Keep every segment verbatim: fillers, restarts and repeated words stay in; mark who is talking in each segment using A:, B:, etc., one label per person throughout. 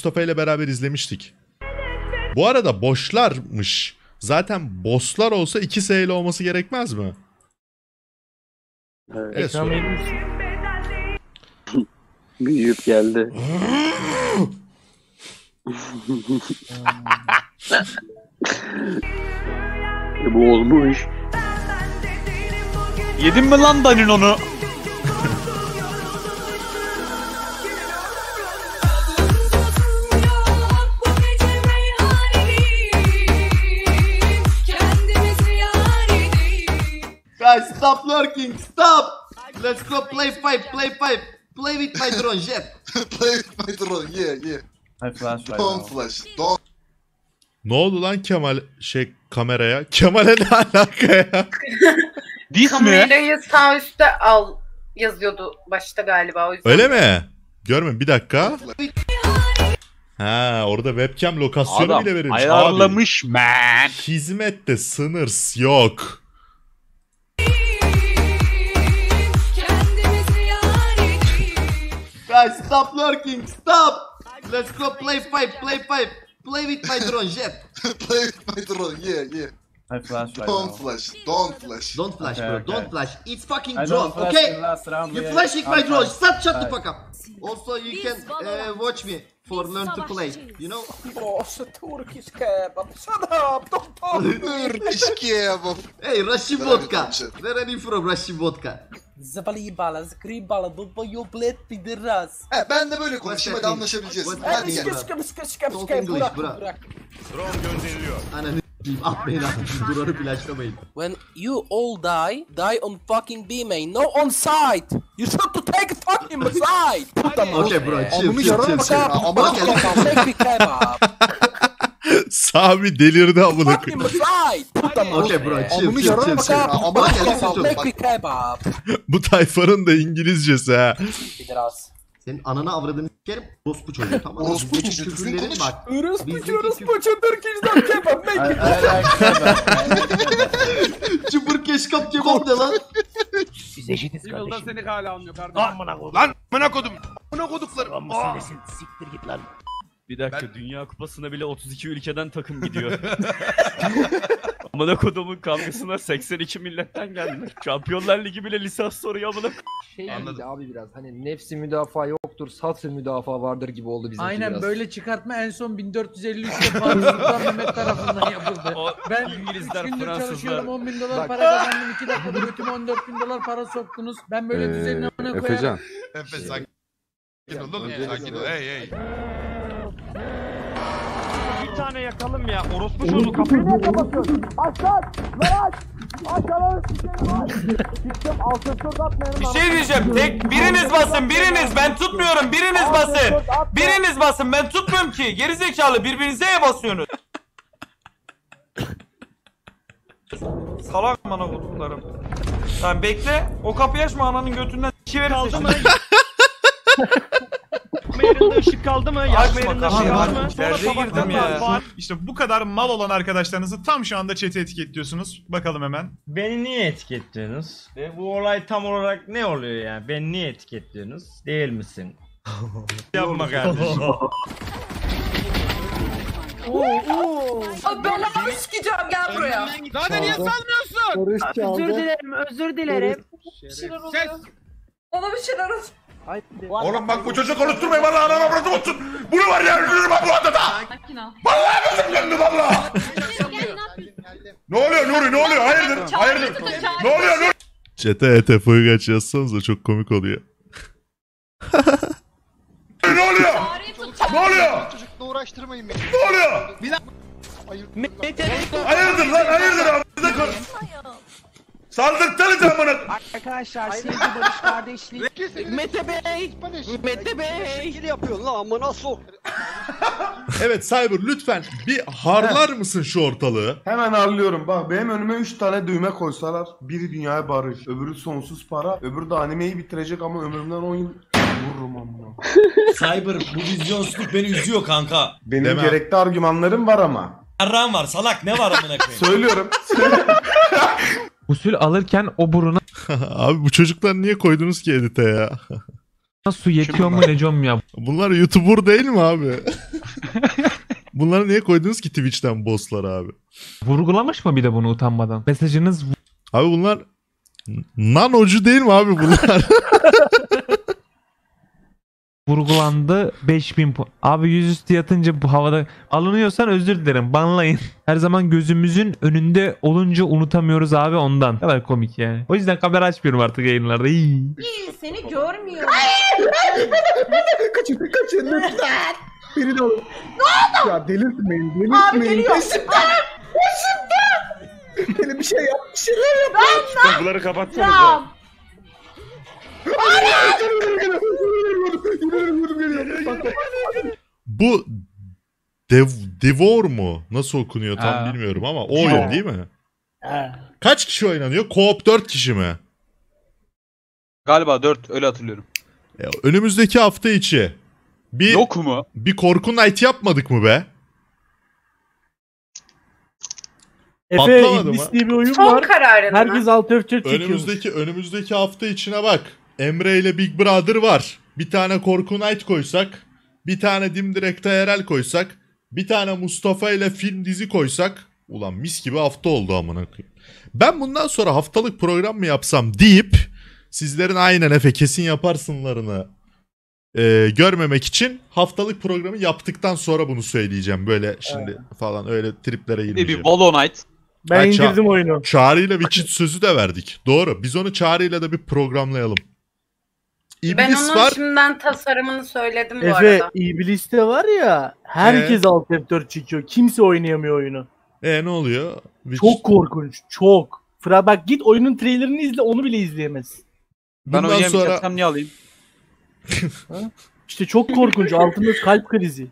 A: Mustafa ile beraber izlemiştik. Bu arada boşlarmış. Zaten bosslar olsa iki S ile olması gerekmez mi?
B: Evet.
A: Evet,
B: Büyüyüp geldi. e, bu olmuş.
C: Yedin mi lan Danino'nu?
D: Guys, stop lurking, stop! Let's go play five, play five. Play with my drone, Jet.
E: Play with my drone, yeah, yeah.
C: I flash right
E: Don't
C: now.
E: flash, don't.
A: Ne oldu lan Kemal şey kameraya? Kemal'e ne alaka ya?
C: Dis mi?
F: Kamerayı sağ üstte al yazıyordu başta galiba, o yüzden.
A: Öyle mi? Görme bir dakika. Ha, orada webcam lokasyonu
C: Adam
A: bile verilmiş.
C: ayarlamış man.
A: Abi, hizmette sınırs yok.
D: Guys, stop lurking, stop! Let's go play five, play five. Play with my drone, Jet.
E: Play with my drone, yeah, yeah.
C: I flash right
E: Don't
C: now.
E: flash, don't flash.
D: Don't flash,
C: Okay,
D: bro,
C: okay.
D: don't flash. It's fucking
C: I
D: drone,
C: don't flash
D: okay?
C: in last round.
D: You
C: yeah.
D: flashing my
C: I'm
D: drone,
C: fine.
D: shut, shut the
C: Right.
D: fuck up. Also, you can uh, watch me for learn to play, you know?
G: Boss, Turkish kebab. Shut up! Don't talk to me!
E: Turkish kebab.
D: Hey, Russian
E: Very
D: vodka.
E: good.
D: Where are you from, Russian vodka?
G: Zavali bala, skri bala, duba you bled pideras.
E: He, ben de böyle konuşayım, hadi anlaşabileceğiz.
D: What-
E: Hadi
D: what-
E: gel.
G: Skip skip skip skip
D: Talk
G: skip
D: English,
G: bırak
D: bro.
G: bırak.
D: Ananı s**eyim, atmayın atmayın, duranı flashlamayın.
G: When you all die, die on fucking B main, no on site. You should to take a fucking side. Put them on.
D: Okay bro, chill,
E: Amını
D: chill,
E: yararım
D: chill,
E: bak
D: chill.
E: ha, amına
D: Okay,
E: koyayım.
G: Make me kebab.
A: Sami delirdi amına
G: Fucking
A: koyayım.
G: side. Put them on.
D: Okay bro, chill,
E: Amını
D: chill,
E: yararım
D: chill,
E: bak
D: chill.
E: ha, amına
D: Okay,
E: koyayım.
D: listen to
G: Make
D: me.
G: me kebab.
A: Bu tayfanın da İngilizcesi ha.
G: Pideras.
D: Senin ananı avradını s**erim, orospu çocuğu, tamam mı?
E: Orospu
D: Bizdeki
E: çocuğu, düzgün
D: küfürlerin
E: konuş.
D: bak.
G: Urus
D: Bizdeki
G: puçurus
D: küfür-
G: puçu Turkish'den kebab. Make
C: I, I
G: me
C: like kebab.
D: Çıpır keşkap kebap ne lan?
G: Biz eşitiz
H: Yılda seni hala almıyor kardeşim. Lan amına kodum. Amına koduklarım. Aa!
G: Siktir git lan.
I: Bir dakika, Dünya Kupası'na bile otuz iki ülkeden takım gidiyor. Amına kodumun kavgasına seksen iki milletten geldi. Şampiyonlar Ligi bile lisans soruyor amına.
J: Şey
H: Anladım.
J: gibiydi abi biraz hani nefsi müdafaa yoktur, satı müdafaa vardır gibi oldu bizimki
K: Aynen
J: biraz.
K: böyle çıkartma en son bin dört yüz elli üçte Fatih Sultan Mehmet tarafından yapıldı.
I: O
K: Ben
I: İngilizler,
K: üç gündür
I: Fransızlar.
K: çalışıyorum, on bin dolar
J: Bak.
K: para kazandım, iki dakikada götüme on dört bin dolar para soktunuz. Ben böyle düzenine ona koyarım.
L: Efecan.
H: Efe sakin ol oğlum, sakin ol. Hey hey.
I: Bir tane yakalım ya. Orospu çocuğu kapıyı.
G: Bir şey diyeceğim. Tek biriniz basın, biriniz. Ben tutmuyorum. Biriniz basın. Biriniz basın. Ben tutmuyorum ki. Gerizekalı birbirinize ya basıyorsunuz. Salak bana koduklarım. Tamam bekle. O kapıyı açma, ananın götünden iki verirse.
I: Kaldı mı? Yakma yerinde ışık kaldı mı? Yakma yerinde ışık kaldı mı?
G: Derde girdim ya.
H: İşte bu kadar mal olan arkadaşlarınızı tam şu anda chat'e etiketliyorsunuz. Bakalım hemen.
I: Beni niye etiketliyorsunuz? Ve bu olay tam olarak ne oluyor yani? Beni niye etiketliyorsunuz? Değil misin? Yapma kardeşim.
F: Belanı sikeceğim, gel buraya.
H: Zaten niye salmıyorsun?
K: Özür dilerim, özür dilerim.
F: Bir şeyler oluyor. Bana bir şeyler oluyor.
H: Oğlum bak bu çocuğu konuşturmayın, valla anam avradım olsun. Bunu var ya, öldürürüm ben bu adada. Vallahi gözüm döndü valla. Ne oluyor Nuri, ne oluyor? Hayırdır, hayırdır. Ne oluyor Nuri?
A: Chat'e E T F'yi kaç yazsanıza, çok komik oluyor.
H: Ne oluyor? Ne oluyor?
E: Çocukla uğraştırmayın beni.
H: Ne oluyor? Hayırdır lan, hayırdır abi. Saldırtsanız amına.
G: Arkadaşlar sevgi barış kardeşlik. Mete Bey. Mete Bey.
E: yapıyorsun lan amına sok.
A: Evet Cyber, lütfen bir harlar mısın şu ortalığı?
L: Hemen harlıyorum. Bak benim önüme üç tane düğme koysalar. Biri dünyaya barış, öbürü sonsuz para, öbürü de animeyi bitirecek ama ömrümden on yıl vururum amma.
D: Cyber, bu vizyonsuzluk beni üzüyor kanka.
L: Benim
A: Demem.
L: gerekli argümanlarım var ama.
D: Arran var salak, ne var amına koyayım?
L: Söylüyorum.
I: Usul alırken o buruna
A: Abi bu çocuklar niye koydunuz ki edite ya?
I: su yetiyor mu Necom ya?
A: Bunlar YouTuber değil mi abi? Bunları niye koydunuz ki Twitch'ten bosslar abi?
M: Vurgulamış mı bir de bunu utanmadan? Mesajınız
A: Abi bunlar nanocu değil mi abi bunlar?
M: vurgulandı beş bin puan. Abi yüzüstü yatınca bu havada alınıyorsan özür dilerim. Banlayın. Her zaman gözümüzün önünde olunca unutamıyoruz abi ondan. Ne kadar komik yani. O yüzden kamera açmıyorum artık yayınlarda. İyi.
F: Seni görmüyorum.
L: Kaçın kaçın lütfen. Beni de alın. Ne oldu? Ya delirtmeyin delirtmeyin.
F: Abi geliyor.
L: Peşimden. Peşimden. Beni bir şey yap. Bir şeyler yap.
H: Kapıları kapatsanıza.
A: Bu Dev Devor mu? Nasıl okunuyor tam
C: Ha.
A: bilmiyorum ama o oyun değil mi? Kaç kişi oynanıyor? Co-op dört kişi mi?
C: Galiba dört öyle hatırlıyorum.
A: E, önümüzdeki hafta içi bir
C: Yok mu?
A: bir korku night yapmadık mı be?
K: Efe
A: Patlamadı
K: İblis
A: mı?
K: diye bir oyun
F: Son
K: var.
F: kararın
K: Herkes
F: mı?
K: alt F dört çekiyormuş.
A: Önümüzdeki önümüzdeki hafta içine bak. Emre ile Big Brother var. Bir tane korku night koysak, bir tane Dimdirek Yerel koysak, bir tane Mustafa ile film dizi koysak, ulan mis gibi hafta oldu amına koyayım. Ben bundan sonra haftalık program mı yapsam deyip sizlerin aynen Efe kesin yaparsınlarını e, görmemek için haftalık programı yaptıktan sonra bunu söyleyeceğim. Böyle şimdi falan öyle triplere
C: Bir de
A: girmeyeceğim.
C: bir Hollow Knight.
K: Ben
A: Ha,
K: indirdim oyunu.
A: Çağrı ile bir çift sözü de verdik. Doğru. Biz onu Çağrı ile de bir programlayalım. İblis
F: Ben onun
A: var.
F: şimdiden tasarımını söyledim bu
K: Efe
F: arada.
K: İblis'te var ya herkes
A: Ee?
K: alt F dört çekiyor. Kimse oynayamıyor oyunu.
A: E ne oluyor? Bir-
K: Çok korkunç. Çok. Fra bak git oyunun trailerini izle onu bile izleyemezsin.
C: Ben
A: Bundan
C: oynayamayacaksam
A: sonra
C: niye alayım?
K: İşte çok korkunç. Altında kalp krizi.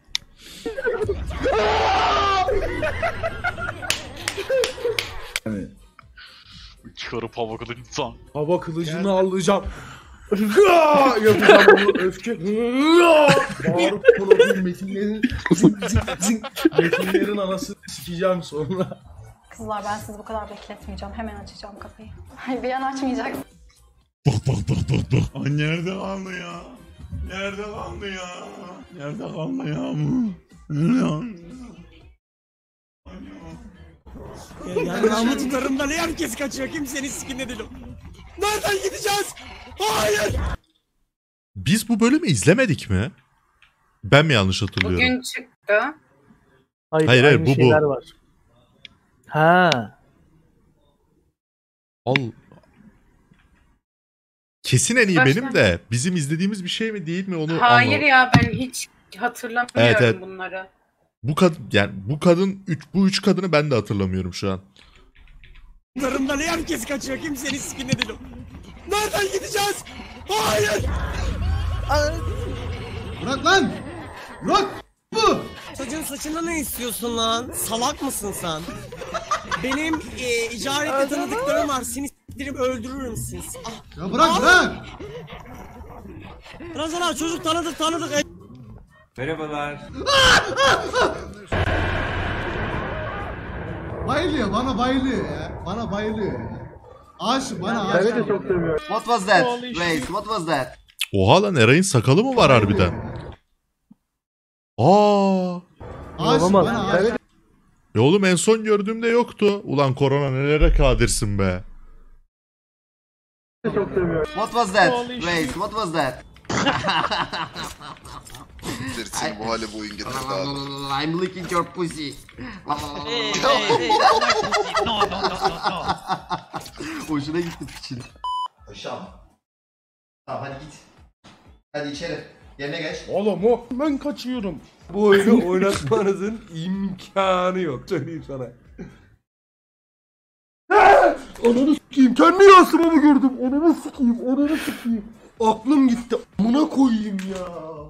C: Çıkarıp hava kılıç insan.
L: Hava kılıcını alacağım. Hıa! Yapacağım bunu öfke. Hıa! Bağırıp konuşayım metinlerin. Zing, zing, zing. Metinlerin anasını sikeceğim sonra.
F: Kızlar ben sizi bu kadar bekletmeyeceğim. Hemen açacağım kapıyı. Hayır bir an açmayacaksın.
A: Bak bak bak bak bak. Ay nerede kaldı ya? Nerede kaldı ya? Nerede kaldı ya? Nerede kaldı?
G: Yani namı tutarım da ne herkes kaçıyor kimsenin sikinde değilim. Nereden gideceğiz? Hayır.
A: Biz bu bölümü izlemedik mi? Ben mi yanlış hatırlıyorum?
F: Bugün çıktı.
K: Hayır,
A: Hayır, hayır,
K: aynı
A: bu, bu.
K: şeyler var. Ha.
A: Al. Kesin en iyi
F: Başka?
A: benim de. Bizim izlediğimiz bir şey mi değil mi onu
F: Hayır
A: anlamadım.
F: ya ben hiç hatırlamıyorum
A: Evet, evet.
F: bunları.
A: Bu kadın yani bu kadın üç, bu üç kadını ben de hatırlamıyorum şu an.
G: Tutarım ne herkes kaçıyor kimsenin sikinde değilim. Nereden gideceğiz? Hayır.
D: Bırak lan! Bırak! Bu!
G: Çocuğun saçında ne istiyorsun lan? Salak mısın sen? Benim e, icarette tanıdıklarım var. Seni s**tirip öldürürüm siz. Ah.
D: Ya bırak bırak!
G: Razana çocuk tanıdık tanıdık.
C: Merhabalar.
D: Bayılıyor bana bayılıyor ya. Bana bayılıyor ya. Aşık bana
K: Ben
D: aşık.
K: de çok seviyorum.
D: What was that? Wait, what was that?
A: Oha lan Eray'ın sakalı mı var harbiden? Aa.
D: Aşık
K: Olamaz.
D: bana
K: Ben de
D: aşık.
A: Ya oğlum en son gördüğümde yoktu. Ulan korona nelere kadirsin be.
K: çok seviyorum.
D: What was that? Wait, what was that?
E: Seni bu hale bu oyun getirdi abi.
D: I'm licking your pussy. Hoşuna gitti piçin. Paşam. Tamam hadi git. Hadi içeri. Yerine geç.
L: Oğlum o ben kaçıyorum. Bu oyunu oynatmanızın imkanı yok. Söyleyeyim sana. Ananı s**eyim. Kendi yansımamı gördüm. Ananı s**eyim. Ananı s**eyim. Aklım gitti. Amına koyayım ya.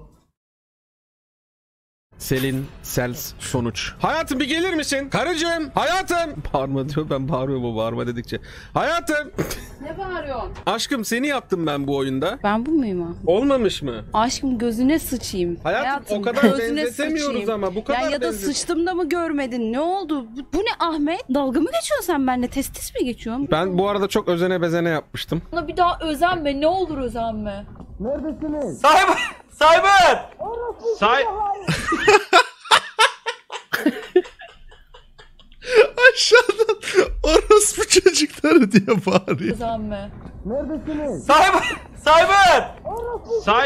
N: Selin, Sels, sonuç. Hayatım bir gelir misin? Karıcığım, hayatım. Bağırma diyor, ben bağırıyorum o bağırma dedikçe. Hayatım.
F: Ne bağırıyorsun?
N: Aşkım seni yaptım ben bu oyunda.
F: Ben bu muyum?
N: Olmamış mı?
F: Aşkım gözüne sıçayım.
N: Hayatım, o kadar benzetemiyoruz ama bu kadar
F: ya, ya da
N: benzet-
F: sıçtım da mı görmedin? Ne oldu? Bu, bu ne Ahmet? Dalga mı geçiyorsun sen benimle? Testis mi geçiyorsun?
N: Ben bu arada çok özene bezene yapmıştım.
F: Bana bir daha özenme. Ne olur özenme.
G: Cyber! Cyber! Say
A: anahtarı diye bağırıyor.
F: Zamme.
K: Neredesiniz?
G: Cyber! Cyber!
I: Say.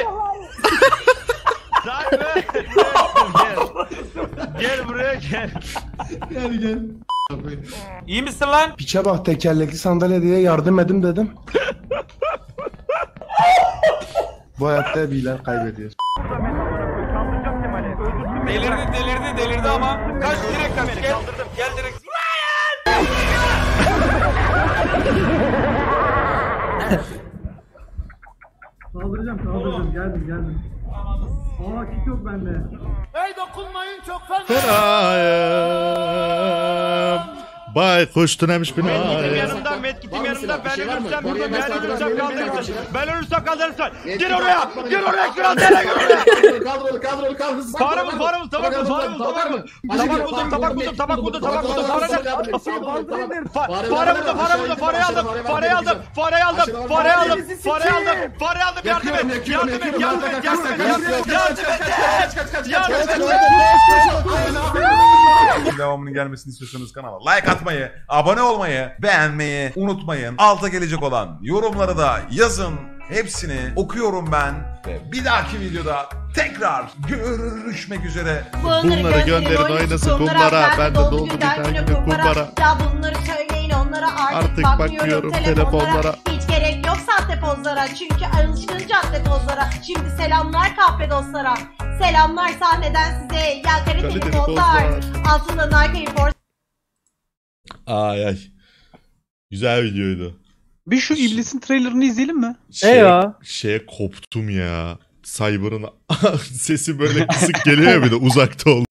I: Cyber. Gel. Gel buraya gel.
L: Gel gel.
G: İyi misin lan?
L: Piçe bak tekerlekli sandalye diye yardım edin dedim. Bu hayatta bilen kaybediyor.
G: Delirdi delirdi delirdi ama. Kaç direkt kaç gel. Gel direkt.
L: Kaldıracağım kaldıracağım geldim geldim. Aa kit yok bende.
K: Hey dokunmayın çok fena.
A: Fenayım. Baykuş tünemiş
I: Medkitim
A: binayım.
I: yanımda, medkitim yanımda. Ben ölürsem burada, ben ölürsem kaldırırsın. Ben ölürsem kaldırırsın. Gir oraya, gir oraya, kral nereye gir oraya.
L: Kaldır onu kaldır onu kaldır.
I: Farımız, farımız, tabak mı, farımız, tabak mı? Tabak buldum, tabak buldum, tabak buldum, tabak buldum. Fare ne? Fare buldum, fare buldum, fareyi aldım, fareyi aldım, fareyi aldım, fareyi aldım, fareyi aldım, fareyi aldım, yardım et, yardım et, yardım et, yardım et, yardım et, yardım et, yardım et.
H: Devamının gelmesini istiyorsanız kanala like atmayı, abone olmayı, beğenmeyi unutmayın. Alta gelecek olan yorumları da yazın. Hepsini okuyorum ben. Ve bir dahaki videoda tekrar görüşmek üzere.
A: Bunları gönderin oynasın kumlara. Ben de doldu bir tane güne kumbara.
O: Ya bunları söyleyin onlara artık,
A: Artık
O: bakmıyorum,
A: bakmıyorum
O: telefonlara.
A: telefonlara.
O: Hiç gerek yok sahte pozlara. Çünkü alışkın cadde tozlara. Şimdi selamlar kahpe dostlara. Selamlar sahneden size. Ya kaliteli
A: Kaliteli
O: pozlar.
A: pozlar.
O: Altında Nike'yi for.
A: Ay ay. Güzel videoydu.
C: Bir şu iblisin trailerını izleyelim mi?
A: Şey, şeye koptum ya. Cyber'ın sesi böyle kısık geliyor ya bir de uzakta ol.